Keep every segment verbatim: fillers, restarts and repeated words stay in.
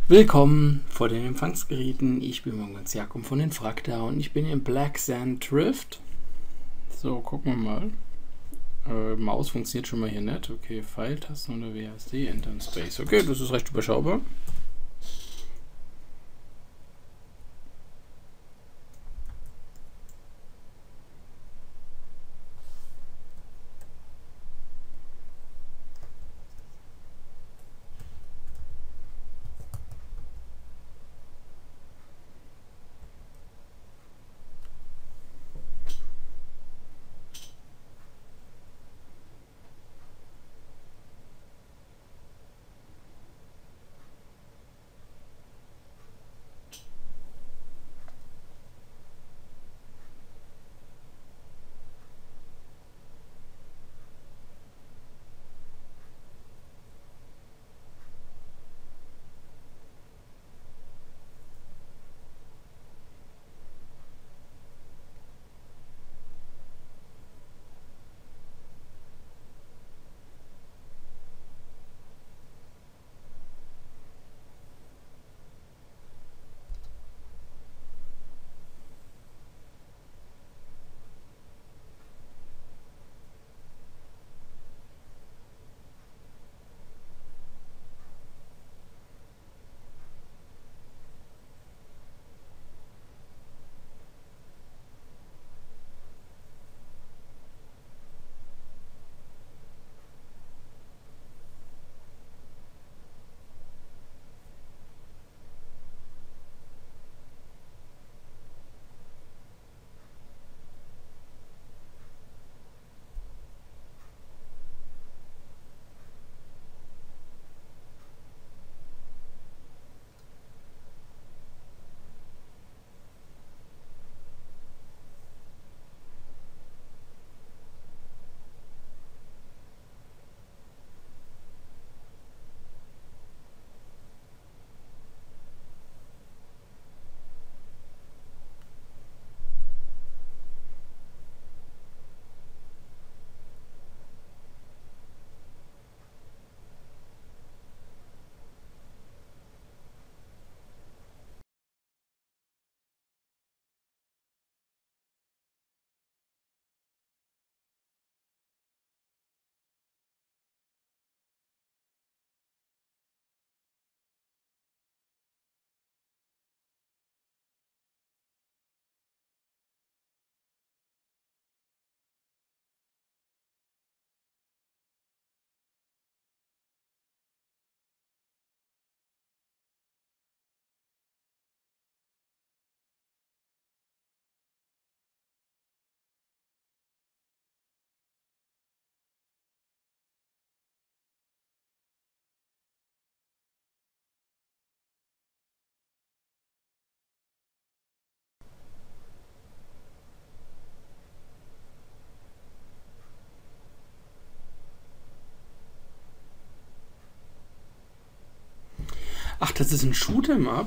Willkommen vor den Empfangsgeräten. Ich bin Moritz Jakob von den Frakta und ich bin im Black Sand Drift. So, gucken wir mal. Äh, Maus funktioniert schon mal hier nicht. Okay, Pfeiltaste oder W A S D, Enter and Space. Okay, das ist recht überschaubar. Ach, das ist ein Shoot'em Up.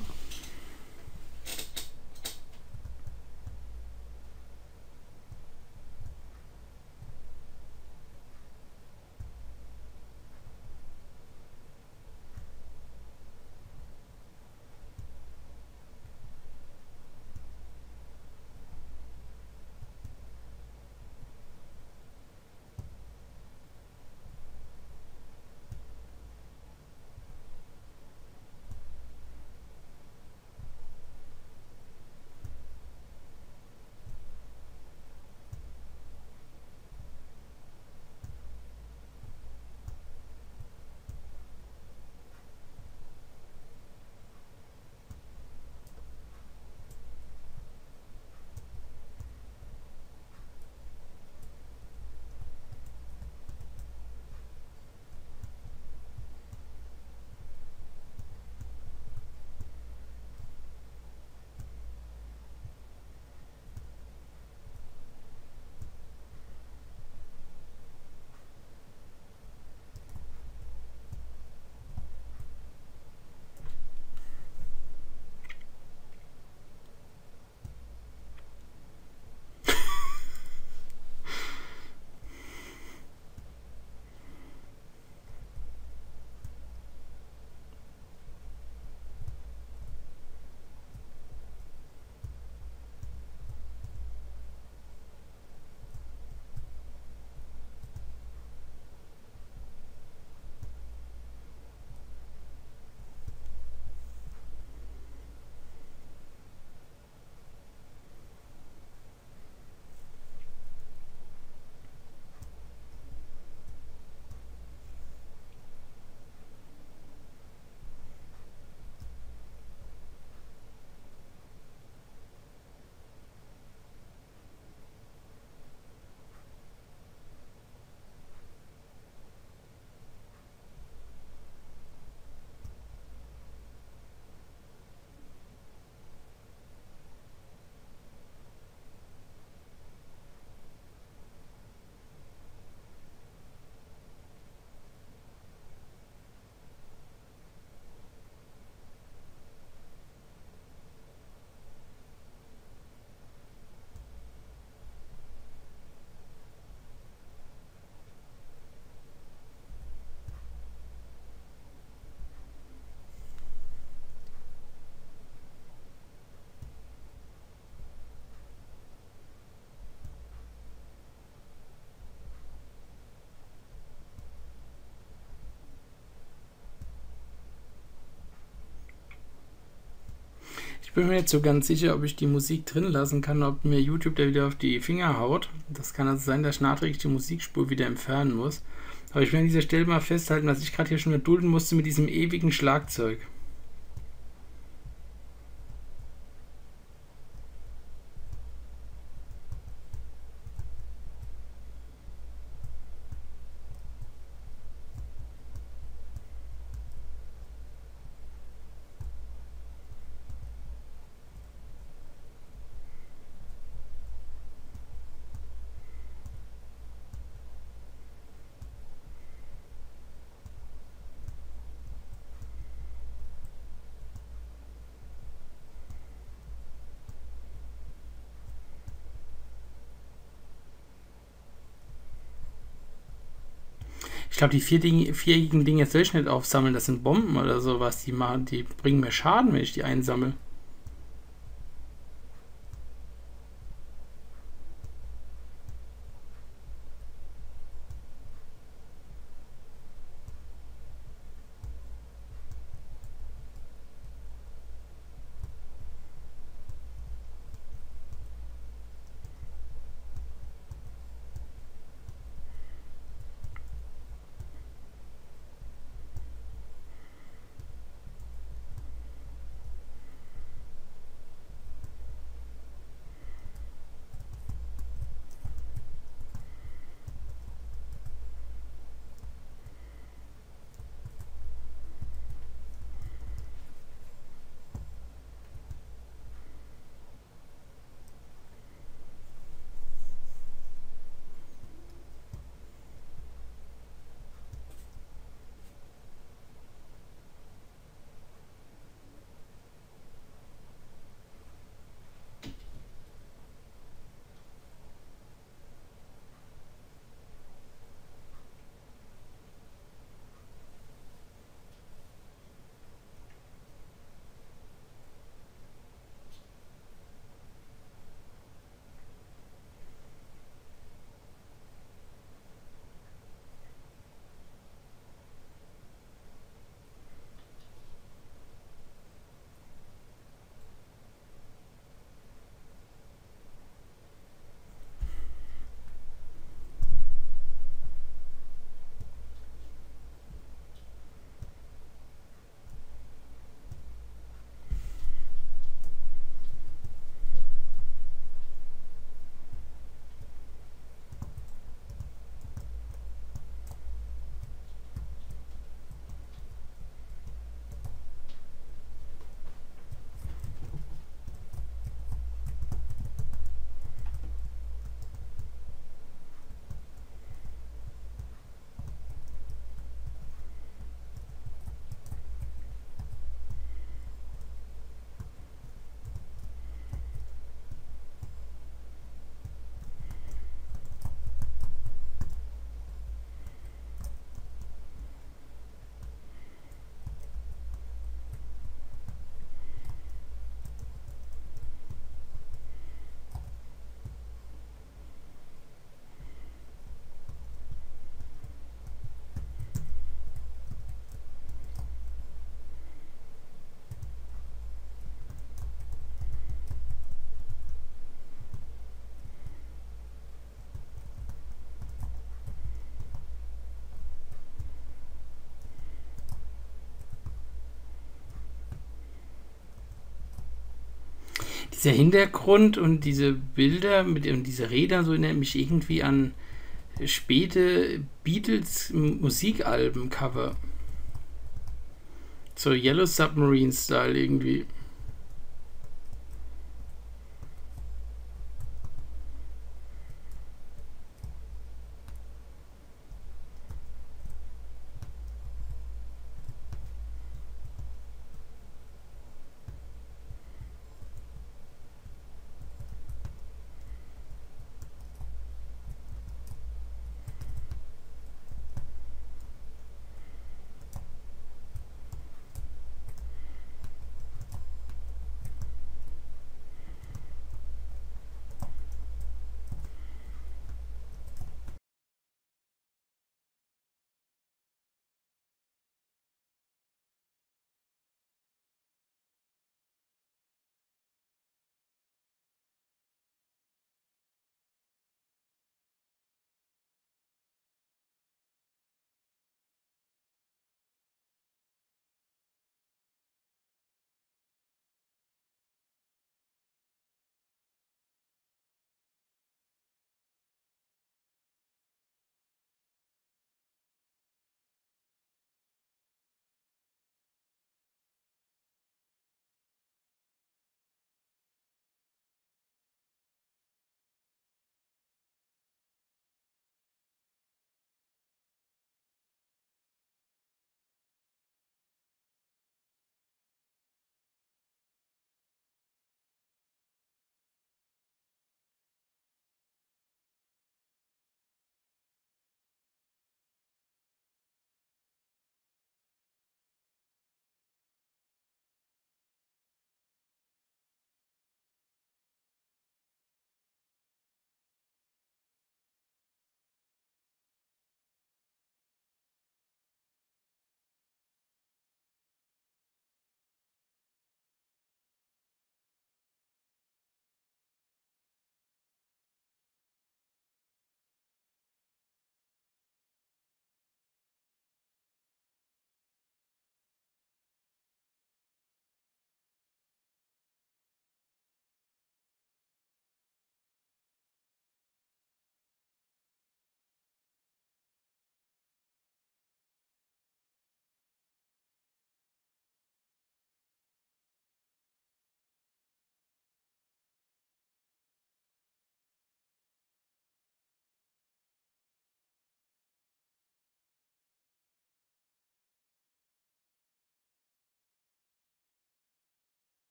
bin mir nicht so ganz sicher, ob ich die Musik drin lassen kann, ob mir YouTube da wieder auf die Finger haut. Das kann also sein, dass ich nachträglich die Musikspur wieder entfernen muss. Aber ich will an dieser Stelle mal festhalten, dass ich gerade hier schon erdulden musste mit diesem ewigen Schlagzeug. Ich glaube, die vier Ding, viereckigen Dinge soll ich nicht aufsammeln. Das sind Bomben oder sowas. Die machen, die bringen mir Schaden, wenn ich die einsammle. Dieser Hintergrund und diese Bilder mit und diese Räder so erinnert mich irgendwie an späte Beatles Musikalben-Cover. So Yellow Submarine-Style irgendwie.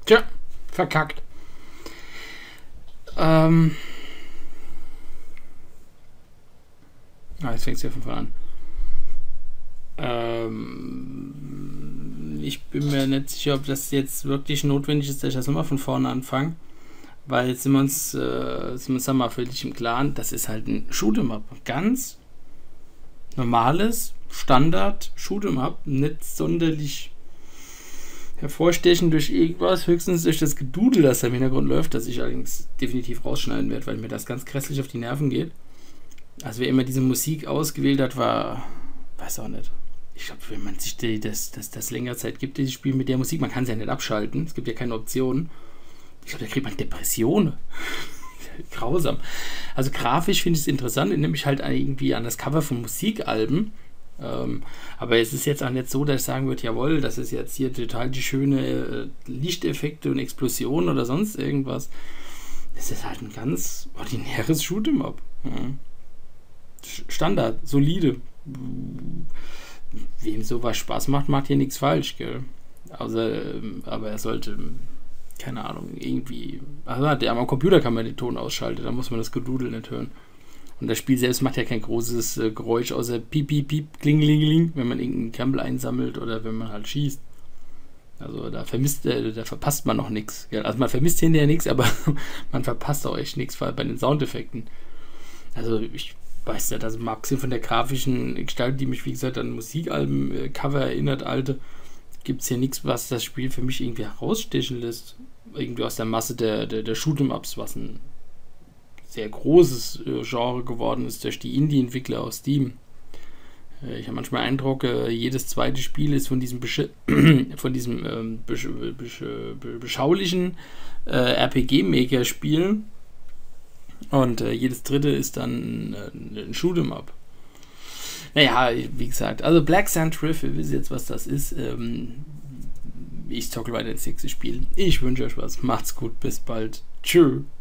Tja, verkackt. Ähm. Ah, jetzt fängt es ja von vorne an. Ähm, ich bin mir nicht sicher, ob das jetzt wirklich notwendig ist, dass ich das nochmal von vorne anfange. Weil jetzt sind wir uns, äh, sind wir uns mal völlig im Klaren, das ist halt ein Shoot'em-up. Ganz normales, Standard Shoot'em-up. Nicht sonderlich hervorstechen durch irgendwas, höchstens durch das Gedudel, das da im Hintergrund läuft, das ich allerdings definitiv rausschneiden werde, weil mir das ganz grässlich auf die Nerven geht. Also wer immer diese Musik ausgewählt hat, war, weiß auch nicht. Ich glaube, wenn man sich die, das, das, das längere Zeit gibt, dieses Spiel mit der Musik, man kann es ja nicht abschalten, es gibt ja keine Optionen. Ich glaube, da kriegt man Depressionen. Grausam. Also grafisch finde ich es interessant, nehme ich halt irgendwie an das Cover von Musikalben. Ähm, aber es ist jetzt auch nicht so, dass ich sagen würde, jawohl, das ist jetzt hier total die schöne äh, Lichteffekte und Explosionen oder sonst irgendwas. Das ist halt ein ganz ordinäres Shoot'em-up. Ja. Standard, solide. Wem sowas Spaß macht, macht hier nichts falsch, gell? Also, ähm, aber er sollte, keine Ahnung, irgendwie. Also, der, am Computer kann man den Ton ausschalten, da muss man das Gedudel nicht hören. Und das Spiel selbst macht ja kein großes äh, Geräusch, außer piep, piep, piep, klingelingeling, wenn man irgendeinen Campbell einsammelt oder wenn man halt schießt. Also da vermisst, äh, da verpasst man noch nichts. Ja, also man vermisst hinterher nichts, aber man verpasst auch echt nichts, vor allem bei den Soundeffekten. Also ich weiß nicht, also mal abgesehen von der grafischen Gestalt, die mich wie gesagt an Musikalben-Cover äh, erinnert, alte, gibt es hier nichts, was das Spiel für mich irgendwie herausstechen lässt. Irgendwie aus der Masse der, der, der Shoot'em-Ups, was ein sehr großes äh, Genre geworden ist durch die Indie-Entwickler aus Steam. Äh, ich habe manchmal Eindruck, äh, jedes zweite Spiel ist von diesem, Besch von diesem ähm, besch besch beschaulichen äh, R P G-Maker-Spiel und äh, jedes dritte ist dann äh, ein Shoot'em-up. Naja, wie gesagt, also Black Sand Rift, ihr wisst jetzt, was das ist. Ähm, ich zocke weiter ins nächste Spiel. Ich wünsche euch was. Macht's gut, bis bald. Tschüss.